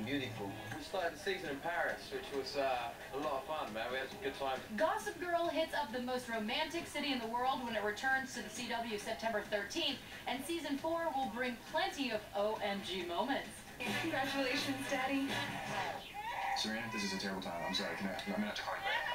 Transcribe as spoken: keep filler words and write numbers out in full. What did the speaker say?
beautiful. We started the season in Paris, which was uh, a lot of fun, man. We had some good time. Gossip Girl hits up the most romantic city in the world when it returns to the C W September thirteenth, and season four will bring plenty of O M G moments. Congratulations, Daddy. Serena, this is a terrible time. I'm sorry. Can I, I'm gonna have to call you back.